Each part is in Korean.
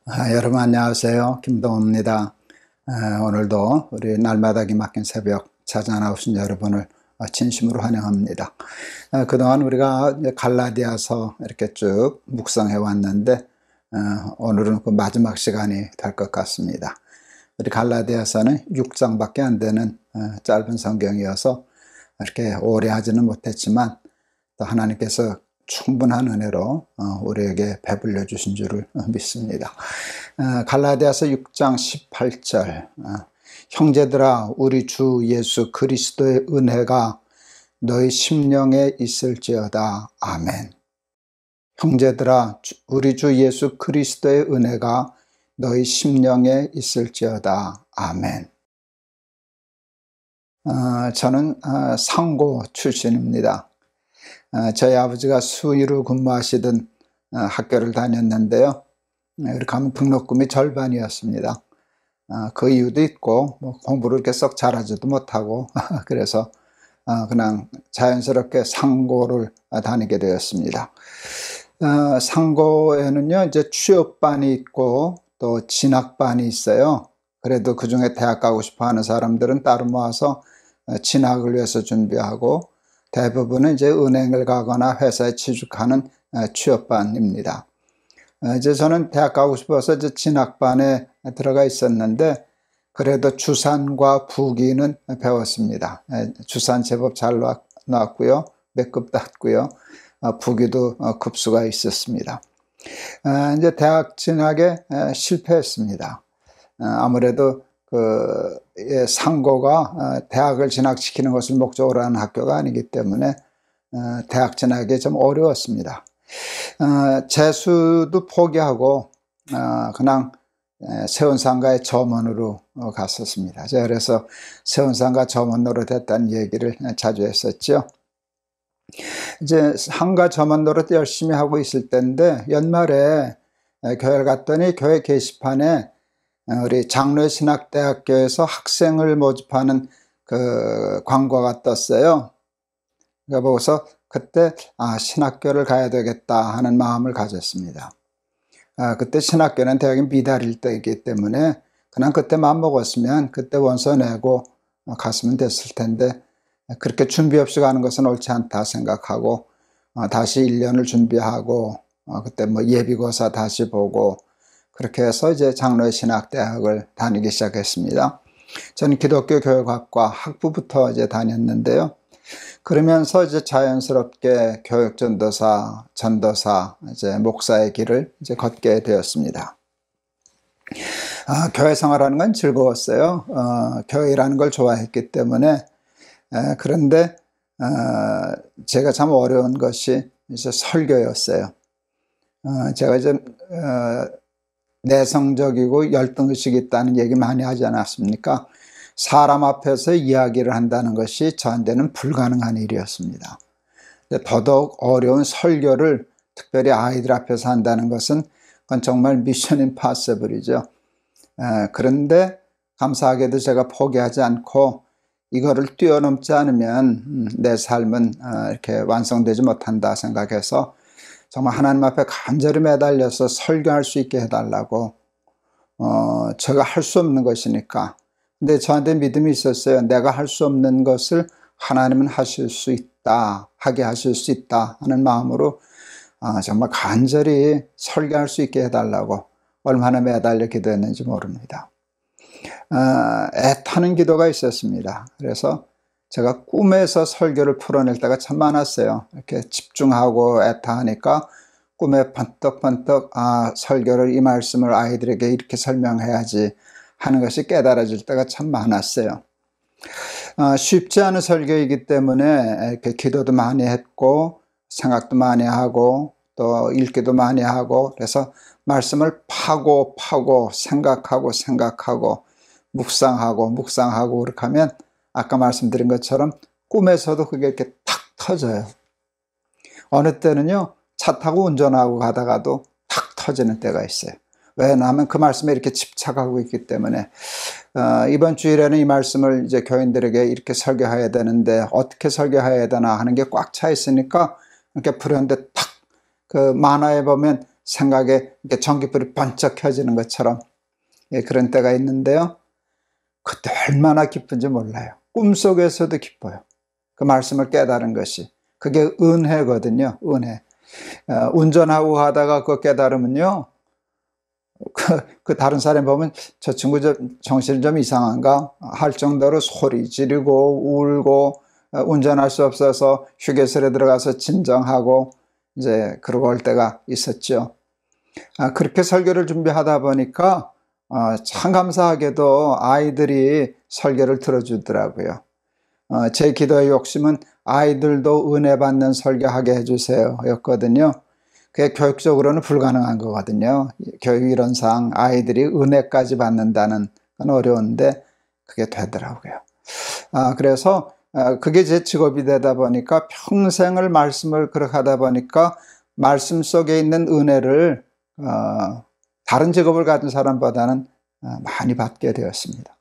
여러분 안녕하세요. 김동호입니다. 오늘도 우리 날마다 기막힌 새벽 찾아 나오신 여러분을 진심으로 환영합니다. 그동안 우리가 갈라디아서 이렇게 쭉 묵상해 왔는데 오늘은 그 마지막 시간이 될 것 같습니다. 우리 갈라디아서는 6장밖에 안 되는 짧은 성경이어서 이렇게 오래 하지는 못했지만 또 하나님께서 충분한 은혜로 우리에게 배불려 주신 줄을 믿습니다. 갈라디아서 6장 18절 형제들아 우리 주 예수 그리스도의 은혜가 너희 심령에 있을지어다. 아멘. 형제들아 우리 주 예수 그리스도의 은혜가 너희 심령에 있을지어다. 아멘. 저는 상고 출신입니다. 저희 아버지가 수의로 근무하시던 학교를 다녔는데요. 이렇게 하면 등록금이 절반이었습니다. 그 이유도 있고 공부를 이렇게 썩 잘하지도 못하고 그래서 그냥 자연스럽게 상고를 다니게 되었습니다. 상고에는요 이제 취업반이 있고 또 진학반이 있어요. 그래도 그 중에 대학 가고 싶어 하는 사람들은 따로 모아서 진학을 위해서 준비하고 대부분은 이제 은행을 가거나 회사에 취직하는 취업반입니다. 이제 저는 대학 가고 싶어서 이제 진학반에 들어가 있었는데 그래도 주산과 부기는 배웠습니다. 주산 제법 잘 나왔고요. 몇 급 땄고요. 부기도 급수가 있었습니다. 이제 대학 진학에 실패했습니다. 아무래도 상고가 대학을 진학시키는 것을 목적으로 하는 학교가 아니기 때문에 대학 진학이 좀 어려웠습니다. 재수도 포기하고 그냥 세운상가의 점원으로 갔었습니다. 제가 그래서 세운상가 점원으로 됐다는 얘기를 자주 했었죠. 이제 상가 점원 노릇 열심히 하고 있을 때인데 연말에 교회를 갔더니 교회 게시판에 우리 장로신학대학교에서 학생을 모집하는 그 광고가 떴어요. 그거 보고서 그때 신학교를 가야 되겠다 하는 마음을 가졌습니다. 그때 신학교는 대학이 미달일 때이기 때문에 그냥 그때 마음 먹었으면 그때 원서 내고 갔으면 됐을 텐데 그렇게 준비 없이 가는 것은 옳지 않다 생각하고 다시 1년을 준비하고 그때 예비고사 다시 보고 그렇게 해서 이제 장로의 신학대학을 다니기 시작했습니다. 저는 기독교 교육학과 학부부터 이제 다녔는데요. 그러면서 이제 자연스럽게 교육전도사, 전도사, 이제 목사의 길을 이제 걷게 되었습니다. 교회 생활하는 건 즐거웠어요. 교회라는 걸 좋아했기 때문에. 그런데 제가 참 어려운 것이 이제 설교였어요. 제가 이제 내성적이고 열등의식이 있다는 얘기 많이 하지 않았습니까? 사람 앞에서 이야기를 한다는 것이 저한테는 불가능한 일이었습니다. 더더욱 어려운 설교를 특별히 아이들 앞에서 한다는 것은 그건 정말 미션 임파서블이죠. 그런데 감사하게도 제가 포기하지 않고 이거를 뛰어넘지 않으면 내 삶은 이렇게 완성되지 못한다 생각해서 정말 하나님 앞에 간절히 매달려서 설교할 수 있게 해달라고 제가 할 수 없는 것이니까. 근데 저한테 믿음이 있었어요. 내가 할 수 없는 것을 하나님은 하실 수 있다, 하게 하실 수 있다 하는 마음으로 정말 간절히 설교할 수 있게 해달라고 얼마나 매달려 기도했는지 모릅니다. 애타는 기도가 있었습니다. 그래서 제가 꿈에서 설교를 풀어낼 때가 참 많았어요. 이렇게 집중하고 애타하니까 꿈에 번떡번떡 설교를 이 말씀을 아이들에게 이렇게 설명해야지 하는 것이 깨달아질 때가 참 많았어요. 쉽지 않은 설교이기 때문에 이렇게 기도도 많이 했고 생각도 많이 하고 또 읽기도 많이 하고 그래서 말씀을 파고 생각하고 묵상하고 그렇게 하면 아까 말씀드린 것처럼 꿈에서도 그게 이렇게 탁 터져요. 어느 때는요 차 타고 운전하고 가다가도 탁 터지는 때가 있어요. 왜냐하면 그 말씀에 이렇게 집착하고 있기 때문에. 이번 주일에는 이 말씀을 이제 교인들에게 이렇게 설교해야 되는데 어떻게 설교해야 되나 하는 게 꽉 차 있으니까 이렇게 불현데 탁 그 만화에 보면 생각에 이렇게 전깃불이 번쩍 켜지는 것처럼 그런 때가 있는데요. 그때 얼마나 기쁜지 몰라요. 꿈속에서도 기뻐요. 그 말씀을 깨달은 것이. 그게 은혜거든요. 은혜. 운전하고 가다가 그거 깨달으면요. 그 다른 사람 보면 저 친구 정신이 좀 이상한가 할 정도로 소리 지르고 울고 운전할 수 없어서 휴게소에 들어가서 진정하고 이제 그러고 올 때가 있었죠. 그렇게 설교를 준비하다 보니까 참 감사하게도 아이들이 설교를 들어주더라고요. 제 기도의 욕심은 아이들도 은혜 받는 설교하게 해주세요 였거든요. 그게 교육적으로는 불가능한 거거든요. 교육 이론상 아이들이 은혜까지 받는다는 건 어려운데 그게 되더라고요. 그래서 그게 제 직업이 되다 보니까 평생을 말씀을 그렇게 하다 보니까 말씀 속에 있는 은혜를 다른 직업을 가진 사람보다는 많이 받게 되었습니다.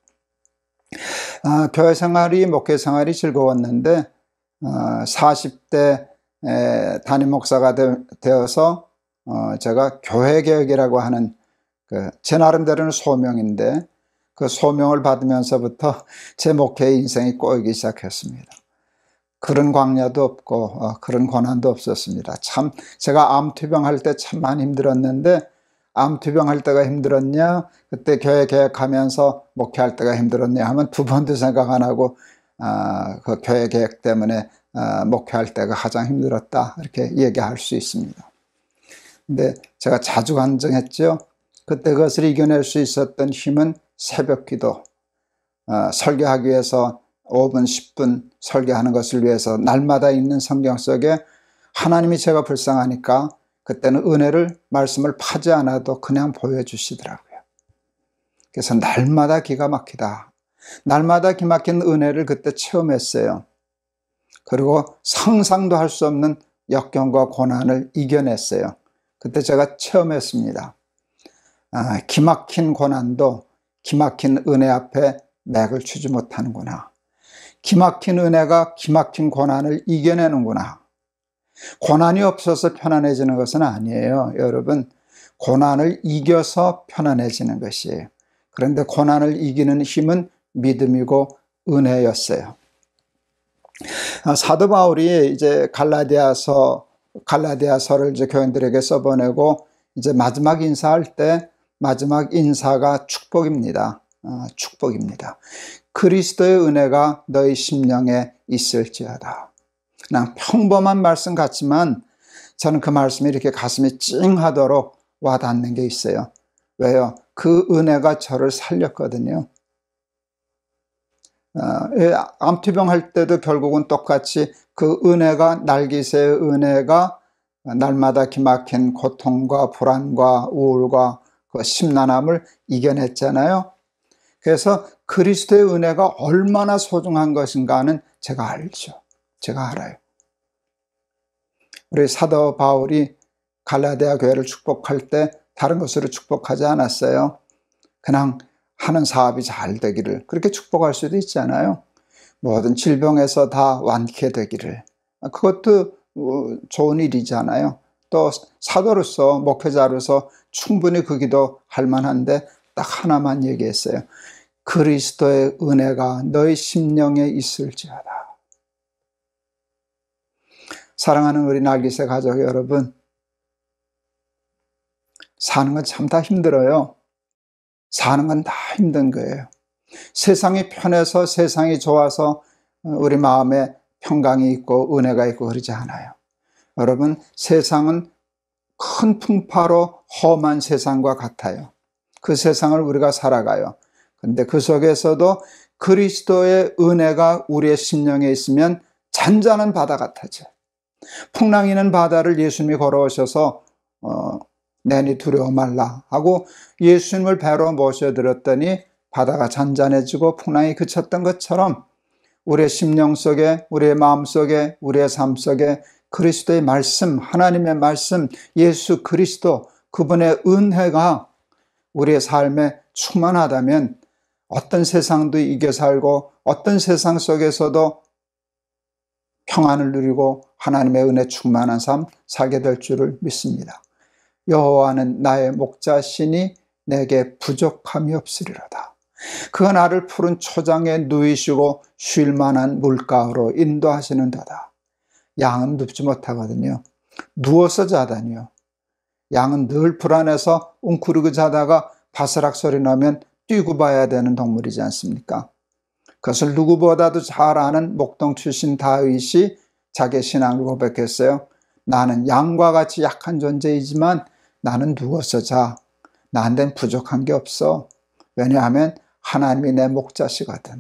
교회 생활이 목회 생활이 즐거웠는데 40대 담임 목사가 되어서 제가 교회개혁이라고 하는 제 나름대로는 소명인데 그 소명을 받으면서부터 제 목회의 인생이 꼬이기 시작했습니다. 그런 광야도 없고 그런 고난도 없었습니다. 참 제가 암투병 할 때 참 많이 힘들었는데 암투병 할 때가 힘들었냐 그때 교회 개혁하면서 목회할 때가 힘들었냐 하면 두 번도 생각 안 하고 그 교회 개혁 때문에 목회할 때가 가장 힘들었다 이렇게 얘기할 수 있습니다. 근데 제가 자주 간증했죠. 그때 그것을 이겨낼 수 있었던 힘은 새벽기도, 설교하기 위해서 5분 10분 설교하는 것을 위해서 날마다 읽는 성경 속에 하나님이 제가 불쌍하니까 그때는 은혜를 말씀을 파지 않아도 그냥 보여주시더라고요. 그래서 날마다 기가 막히다. 날마다 기막힌 은혜를 그때 체험했어요. 그리고 상상도 할 수 없는 역경과 고난을 이겨냈어요. 그때 제가 체험했습니다. 기막힌 고난도 기막힌 은혜 앞에 맥을 추지 못하는구나. 기막힌 은혜가 기막힌 고난을 이겨내는구나. 고난이 없어서 편안해지는 것은 아니에요. 여러분, 고난을 이겨서 편안해지는 것이에요. 그런데 고난을 이기는 힘은 믿음이고 은혜였어요. 사도 바울이 이제 갈라디아서를 이제 교인들에게 써보내고 이제 마지막 인사할 때 마지막 인사가 축복입니다. 축복입니다. 그리스도의 은혜가 너희 심령에 있을지어다. 그냥 평범한 말씀 같지만 저는 그 말씀이 이렇게 가슴이 찡하도록 와닿는 게 있어요. 왜요? 그 은혜가 저를 살렸거든요. 암투병 할 때도 결국은 똑같이 그 은혜가 날기새의 은혜가 날마다 기막힌 고통과 불안과 우울과 그 심란함을 이겨냈잖아요. 그래서 그리스도의 은혜가 얼마나 소중한 것인가는 제가 알죠. 제가 알아요. 우리 사도 바울이 갈라디아 교회를 축복할 때 다른 것으로 축복하지 않았어요. 그냥 하는 사업이 잘 되기를 그렇게 축복할 수도 있잖아요. 모든 질병에서 다 완쾌 되기를 그것도 좋은 일이잖아요. 또 사도로서 목회자로서 충분히 그 기도 할 만한데 딱 하나만 얘기했어요. 그리스도의 은혜가 너희 심령에 있을지어다. 사랑하는 우리 날기새 가족 여러분, 사는 건 참 다 힘들어요. 사는 건 다 힘든 거예요. 세상이 편해서 세상이 좋아서 우리 마음에 평강이 있고 은혜가 있고 그러지 않아요. 여러분, 세상은 큰 풍파로 험한 세상과 같아요. 그 세상을 우리가 살아가요. 근데 그 속에서도 그리스도의 은혜가 우리의 심령에 있으면 잔잔한 바다 같아져요. 풍랑이는 바다를 예수님이 걸어오셔서 내니 두려워 말라 하고 예수님을 배로 모셔들었더니 바다가 잔잔해지고 풍랑이 그쳤던 것처럼 우리의 심령 속에, 우리의 마음 속에, 우리의 삶 속에 그리스도의 말씀, 하나님의 말씀, 예수 그리스도 그분의 은혜가 우리의 삶에 충만하다면 어떤 세상도 이겨 살고 어떤 세상 속에서도 평안을 누리고 하나님의 은혜 충만한 삶 살게 될 줄을 믿습니다. 여호와는 나의 목자시니 내게 부족함이 없으리로다. 그가 나를 푸른 초장에 누이시고 쉴 만한 물가로 인도하시는도다. 양은 눕지 못하거든요. 누워서 자다니요. 양은 늘 불안해서 웅크리고 자다가 바스락 소리 나면 뛰고 봐야 되는 동물이지 않습니까? 그것을 누구보다도 잘 아는 목동 출신 다윗이 자기 신앙을 고백했어요. 나는 양과 같이 약한 존재이지만 나는 누워서 자. 나한텐 부족한 게 없어. 왜냐하면 하나님이 내 목자시거든.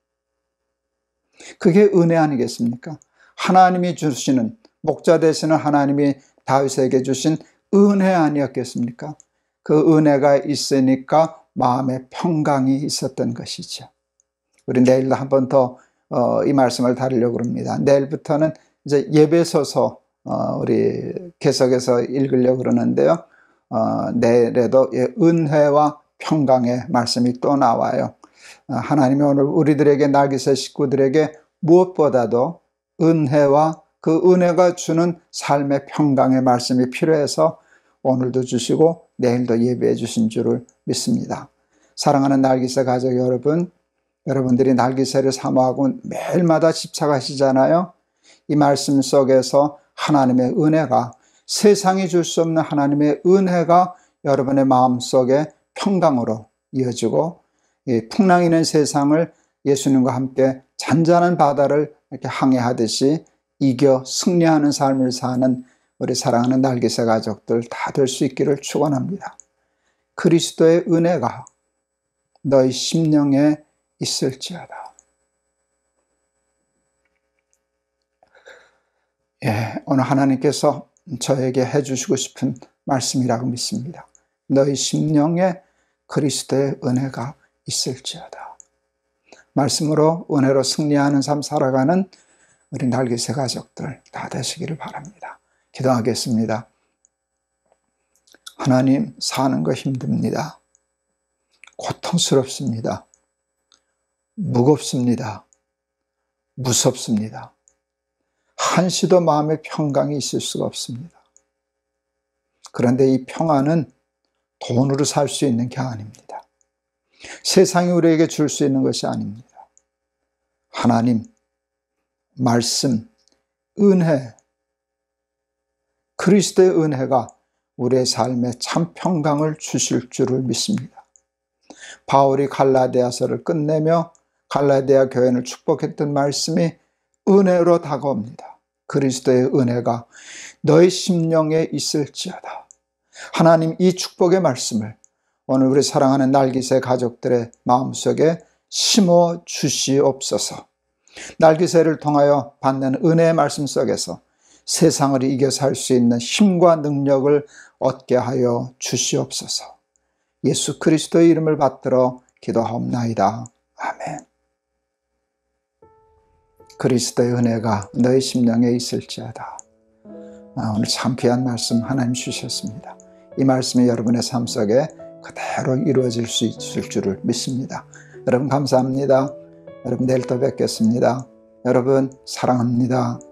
그게 은혜 아니겠습니까? 하나님이 주시는, 목자 되시는 하나님이 다윗에게 주신 은혜 아니었겠습니까? 그 은혜가 있으니까 마음에 평강이 있었던 것이죠. 우리 내일도 한 번 더 이 말씀을 다루려고 합니다. 내일부터는 이제 예배소서 우리 개석에서 읽으려고 그러는데요. 내일에도 은혜와 평강의 말씀이 또 나와요. 하나님이 오늘 우리들에게, 날기새 식구들에게 무엇보다도 은혜와 그 은혜가 주는 삶의 평강의 말씀이 필요해서 오늘도 주시고 내일도 예배해 주신 줄을 믿습니다. 사랑하는 날기새 가족 여러분, 여러분들이 날기새를 사모하고 매일마다 집착하시잖아요. 이 말씀 속에서 하나님의 은혜가, 세상이 줄 수 없는 하나님의 은혜가 여러분의 마음속에 평강으로 이어지고, 이 풍랑이는 세상을 예수님과 함께 잔잔한 바다를 이렇게 항해하듯이 이겨 승리하는 삶을 사는 우리 사랑하는 날기새 가족들 다 될 수 있기를 축원합니다. 그리스도의 은혜가 너희 심령에 있을지어다. 오늘 하나님께서 저에게 해주시고 싶은 말씀이라고 믿습니다. 너희 심령에 그리스도의 은혜가 있을지어다. 말씀으로 은혜로 승리하는 삶 살아가는 우리 날기새 가족들 다 되시기를 바랍니다. 기도하겠습니다. 하나님, 사는 거 힘듭니다. 고통스럽습니다. 무겁습니다. 무섭습니다. 한시도 마음의 평강이 있을 수가 없습니다. 그런데 이 평안은 돈으로 살 수 있는 게 아닙니다. 세상이 우리에게 줄 수 있는 것이 아닙니다. 하나님, 말씀, 은혜, 그리스도의 은혜가 우리의 삶에 참 평강을 주실 줄을 믿습니다. 바울이 갈라디아서를 끝내며 갈라디아 교회를 축복했던 말씀이 은혜로 다가옵니다. 그리스도의 은혜가 너희 심령에 있을지어다. 하나님, 이 축복의 말씀을 오늘 우리 사랑하는 날기새 가족들의 마음속에 심어 주시옵소서. 날기새를 통하여 받는 은혜의 말씀 속에서 세상을 이겨 살 수 있는 힘과 능력을 얻게 하여 주시옵소서. 예수 그리스도의 이름을 받들어 기도하옵나이다. 아멘. 그리스도의 은혜가 너희 심령에 있을지어다. 오늘 참 귀한 말씀 하나님 주셨습니다. 이 말씀이 여러분의 삶 속에 그대로 이루어질 수 있을 줄을 믿습니다. 여러분 감사합니다. 여러분 내일 또 뵙겠습니다. 여러분 사랑합니다.